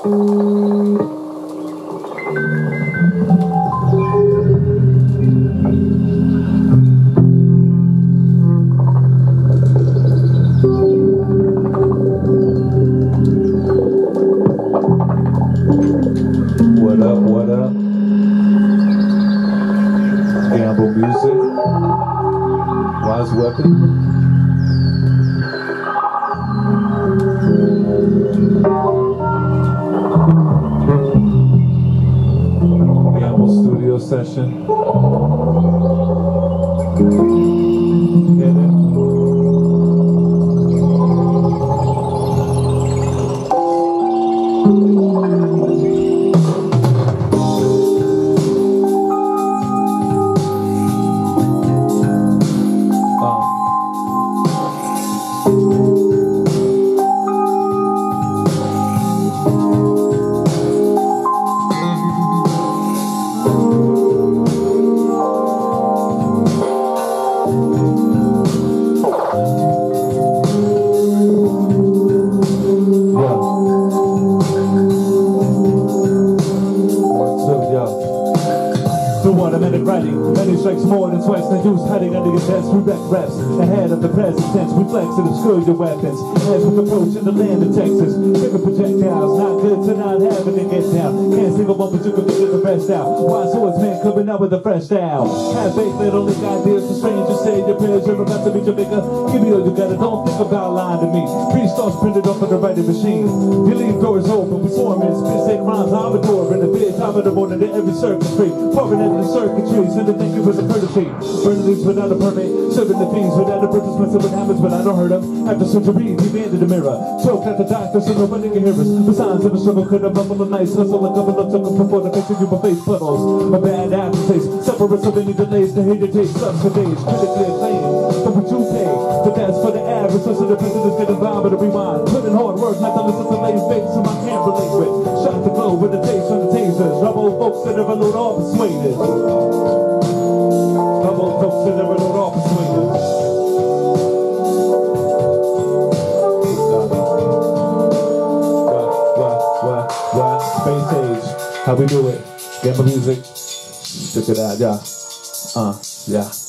What up, what up? Gambol music. Wise weapon. Gambol studio session. Get it? The 1 minute writing, many strikes more than twice the use hiding under your desk. We back reps ahead of the present tense. We flex and obscure your weapons as we approach in the land of Texas. Bigger projectiles, not good to not having to get down. Can't sing a one, but you can figure the rest out. Wise swordsman coming out with a fresh style. Have faith that only ideas for strangers. Say your prayers, you're about to be Jamaica. Give me all you got, don't think about lying to me. Pre-starts printed off of the writing machine. You leave doors open, we swarm in. Spit say rhymes, I'm a door in the bitch. I'm in the morning to every circuit street. Pouring into the circuitry, send a thank you for the courtesy. Burning these without a permit, serving the fiends without a purpose. Messing what happens, but I don't hurt them. After surgery, he banded the mirror. Choked at the doctor, so nobody can hear us. The signs of a struggle could have bubbled a nice hustle. A couple of chuckles before the face of you, but face puddles. A bad aftertaste, separate so many delays. The hater taste sucks for days. Critically acclaimed, but what you pay. But that's for the average, so the president's getting by with a rewind. Putting hard work, not to listen to lame fakes, so I can't relate with. Shot the glow with the taste on the tasers. Rubble folks that never load all persuaded. Rubble folks that never load all persuaded. What? Space age. How we do it? Gambol music. Check it out, yeah. Yeah.